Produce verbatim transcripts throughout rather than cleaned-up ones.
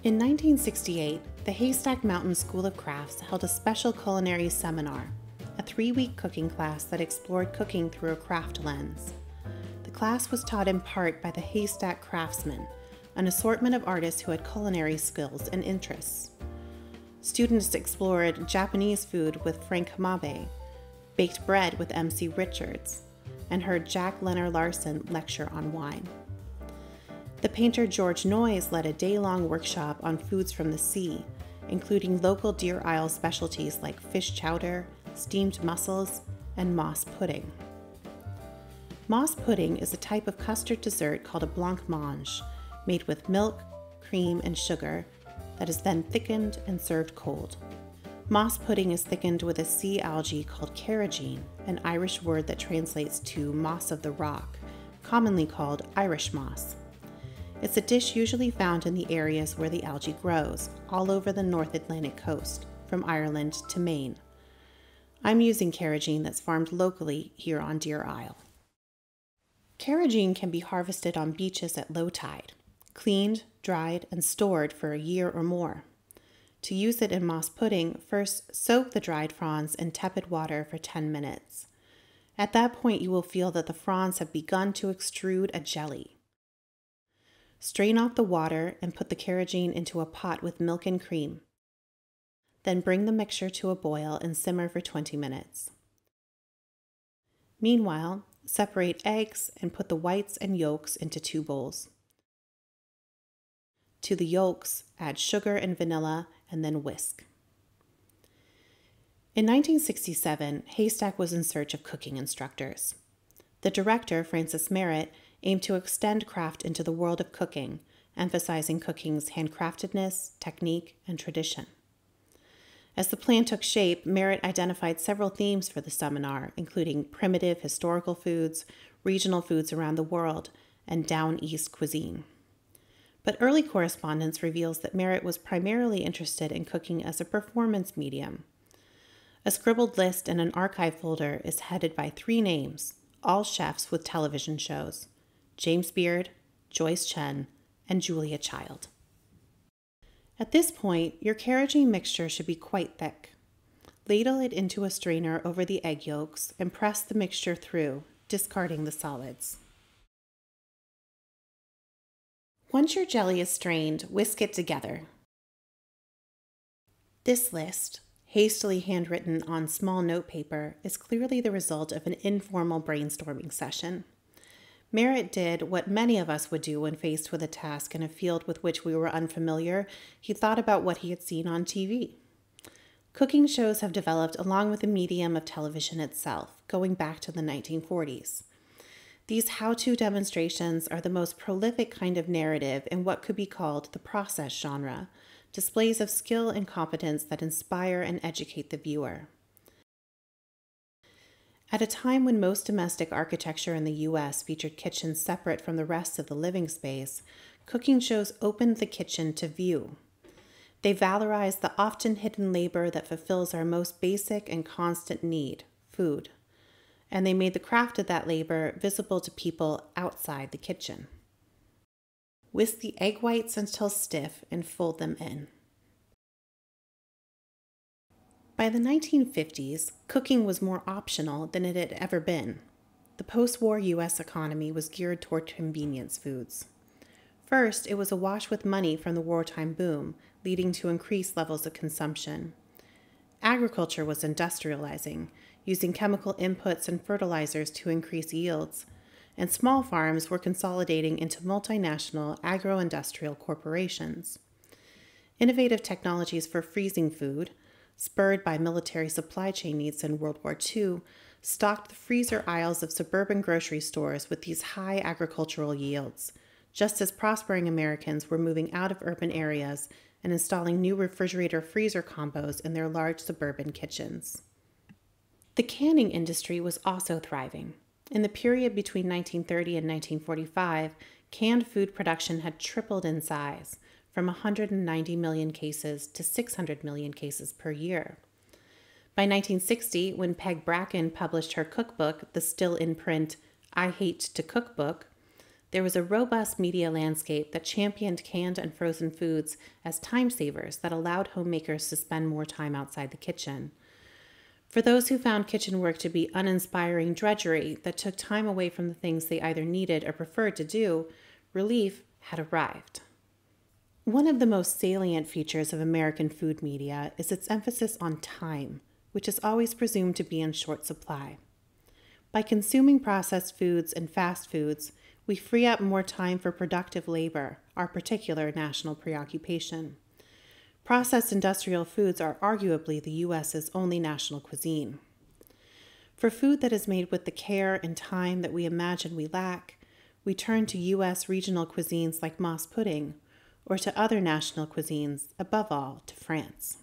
In nineteen sixty-eight, the Haystack Mountain School of Crafts held a special culinary seminar, a three-week cooking class that explored cooking through a craft lens. The class was taught in part by the Haystack Craftsmen, an assortment of artists who had culinary skills and interests. Students explored Japanese food with Frank Hamabe, baked bread with M C Richards, and heard Jack Leonard Larson lecture on wine. The painter George Noyes led a day-long workshop on foods from the sea, including local Deer Isle specialties like fish chowder, steamed mussels, and moss pudding. Moss pudding is a type of custard dessert called a blancmange, made with milk, cream, and sugar that is then thickened and served cold. Moss pudding is thickened with a sea algae called carrageen, an Irish word that translates to moss of the rock, commonly called Irish moss. It's a dish usually found in the areas where the algae grows, all over the North Atlantic coast, from Ireland to Maine. I'm using carrageen that's farmed locally here on Deer Isle. Carrageen can be harvested on beaches at low tide, cleaned, dried, and stored for a year or more. To use it in moss pudding, first soak the dried fronds in tepid water for ten minutes. At that point, you will feel that the fronds have begun to extrude a jelly. Strain off the water and put the carrageen into a pot with milk and cream. Then bring the mixture to a boil and simmer for twenty minutes. Meanwhile, separate eggs and put the whites and yolks into two bowls. To the yolks, add sugar and vanilla and then whisk. In nineteen sixty-seven, Haystack was in search of cooking instructors. The director, Francis Merritt, aimed to extend craft into the world of cooking, emphasizing cooking's handcraftedness, technique, and tradition. As the plan took shape, Merritt identified several themes for the seminar, including primitive historical foods, regional foods around the world, and Down East cuisine. But early correspondence reveals that Merritt was primarily interested in cooking as a performance medium. A scribbled list in an archive folder is headed by three names, all chefs with television shows: James Beard, Joyce Chen, and Julia Child. At this point, your carrageen mixture should be quite thick. Ladle it into a strainer over the egg yolks and press the mixture through, discarding the solids. Once your jelly is strained, whisk it together. This list, hastily handwritten on small notepaper, is clearly the result of an informal brainstorming session. Merritt did what many of us would do when faced with a task in a field with which we were unfamiliar. He thought about what he had seen on T V. Cooking shows have developed along with the medium of television itself, going back to the nineteen forties. These how-to demonstrations are the most prolific kind of narrative in what could be called the process genre, displays of skill and competence that inspire and educate the viewer. At a time when most domestic architecture in the U S featured kitchens separate from the rest of the living space, cooking shows opened the kitchen to view. They valorized the often hidden labor that fulfills our most basic and constant need, food. And they made the craft of that labor visible to people outside the kitchen. Whisk the egg whites until stiff and fold them in. By the nineteen fifties, cooking was more optional than it had ever been. The post-war U S economy was geared toward convenience foods. First, it was awash with money from the wartime boom, leading to increased levels of consumption. Agriculture was industrializing, using chemical inputs and fertilizers to increase yields, and small farms were consolidating into multinational agro-industrial corporations. Innovative technologies for freezing food, spurred by military supply chain needs in World War Two, stocked the freezer aisles of suburban grocery stores with these high agricultural yields, just as prospering Americans were moving out of urban areas and installing new refrigerator-freezer combos in their large suburban kitchens. The canning industry was also thriving. In the period between nineteen thirty and nineteen forty-five, canned food production had tripled in size, from one hundred ninety million cases to six hundred million cases per year. By nineteen sixty, when Peg Bracken published her cookbook, the still-in-print I Hate to Cook book, there was a robust media landscape that championed canned and frozen foods as time savers that allowed homemakers to spend more time outside the kitchen. For those who found kitchen work to be uninspiring drudgery that took time away from the things they either needed or preferred to do, relief had arrived. One of the most salient features of American food media is its emphasis on time, which is always presumed to be in short supply. By consuming processed foods and fast foods, we free up more time for productive labor, our particular national preoccupation. Processed industrial foods are arguably the U S's only national cuisine. For food that is made with the care and time that we imagine we lack, we turn to U S regional cuisines like moss pudding, or to other national cuisines, above all, to France.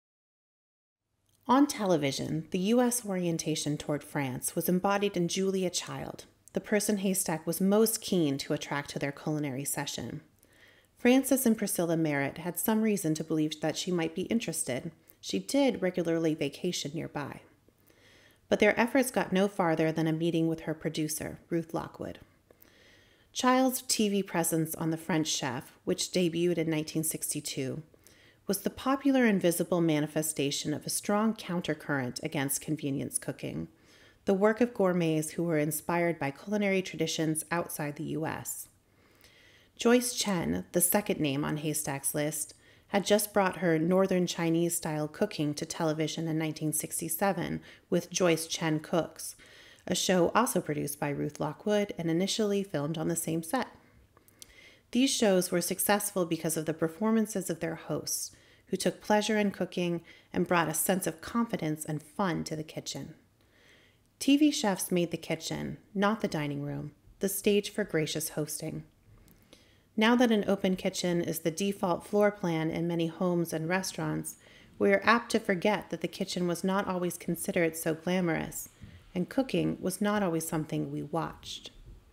On television, the U S orientation toward France was embodied in Julia Child, the person Haystack was most keen to attract to their culinary session. Frances and Priscilla Merritt had some reason to believe that she might be interested. She did regularly vacation nearby. But their efforts got no farther than a meeting with her producer, Ruth Lockwood. Child's T V presence on The French Chef, which debuted in nineteen sixty-two, was the popular and visible manifestation of a strong countercurrent against convenience cooking, the work of gourmets who were inspired by culinary traditions outside the U S. Joyce Chen, the second name on Haystack's list, had just brought her Northern Chinese-style cooking to television in nineteen sixty-seven with Joyce Chen Cooks, a show also produced by Ruth Lockwood and initially filmed on the same set. These shows were successful because of the performances of their hosts, who took pleasure in cooking and brought a sense of confidence and fun to the kitchen. T V chefs made the kitchen, not the dining room, the stage for gracious hosting. Now that an open kitchen is the default floor plan in many homes and restaurants, we are apt to forget that the kitchen was not always considered so glamorous, and cooking was not always something we watched.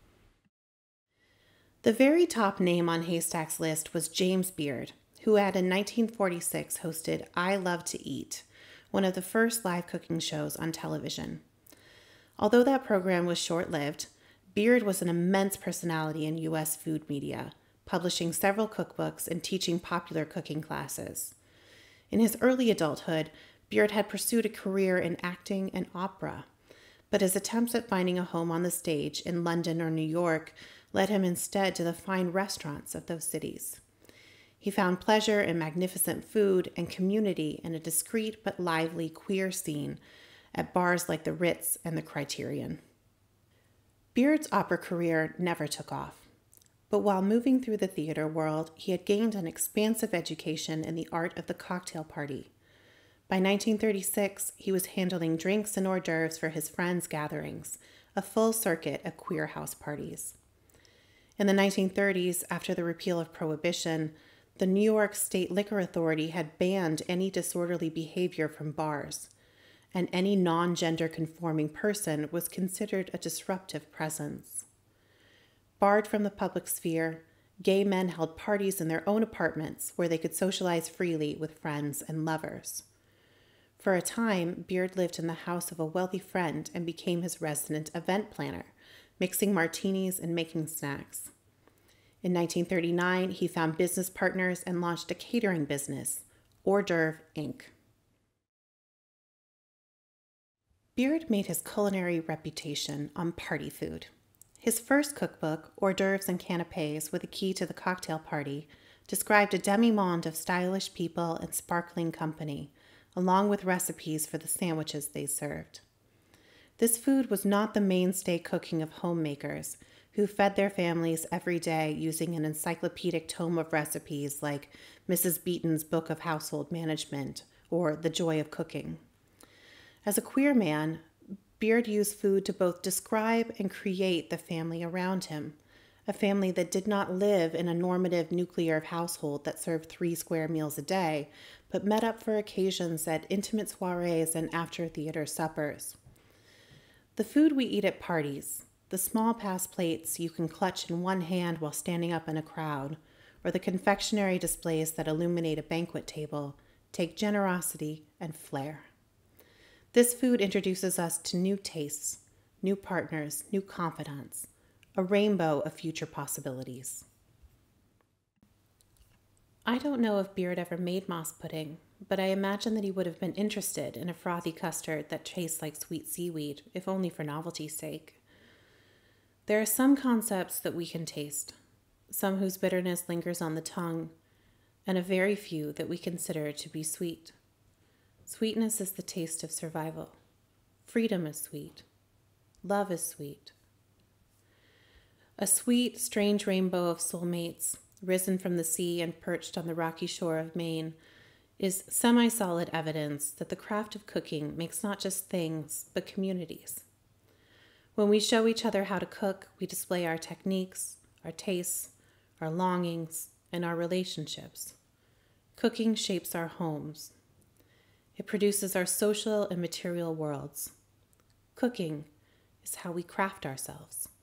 The very top name on Haystack's list was James Beard, who had in nineteen forty-six hosted I Love to Eat, one of the first live cooking shows on television. Although that program was short-lived, Beard was an immense personality in U S food media, publishing several cookbooks and teaching popular cooking classes. In his early adulthood, Beard had pursued a career in acting and opera, but his attempts at finding a home on the stage in London or New York led him instead to the fine restaurants of those cities. He found pleasure in magnificent food and community in a discreet but lively queer scene at bars like the Ritz and the Criterion. Beard's opera career never took off. But while moving through the theater world, he had gained an expansive education in the art of the cocktail party. By nineteen thirty-six, he was handling drinks and hors d'oeuvres for his friends' gatherings, a full circuit of queer house parties. In the nineteen thirties, after the repeal of Prohibition, the New York State Liquor Authority had banned any disorderly behavior from bars, and any non-gender conforming person was considered a disruptive presence. Barred from the public sphere, gay men held parties in their own apartments where they could socialize freely with friends and lovers. For a time, Beard lived in the house of a wealthy friend and became his resident event planner, mixing martinis and making snacks. In nineteen thirty-nine, he found business partners and launched a catering business, Hors d'oeuvre Incorporated. Beard made his culinary reputation on party food. His first cookbook, Hors d'oeuvres and canapés with a key to the cocktail party, described a demi-monde of stylish people and sparkling company, along with recipes for the sandwiches they served. This food was not the mainstay cooking of homemakers, who fed their families every day using an encyclopedic tome of recipes like Missus Beaton's Book of Household Management or The Joy of Cooking. As a queer man, Beard used food to both describe and create the family around him, a family that did not live in a normative nuclear household that served three square meals a day, but met up for occasions at intimate soirees and after-theater suppers. The food we eat at parties, the small pass plates you can clutch in one hand while standing up in a crowd, or the confectionery displays that illuminate a banquet table, take generosity and flair. This food introduces us to new tastes, new partners, new confidants, a rainbow of future possibilities. I don't know if Beard ever made moss pudding, but I imagine that he would have been interested in a frothy custard that tastes like sweet seaweed, if only for novelty's sake. There are some concepts that we can taste, some whose bitterness lingers on the tongue, and a very few that we consider to be sweet. Sweetness is the taste of survival. Freedom is sweet. Love is sweet. A sweet, strange rainbow of soulmates, risen from the sea and perched on the rocky shore of Maine, is semi-solid evidence that the craft of cooking makes not just things, but communities. When we show each other how to cook, we display our techniques, our tastes, our longings, and our relationships. Cooking shapes our homes. It produces our social and material worlds. Cooking is how we craft ourselves.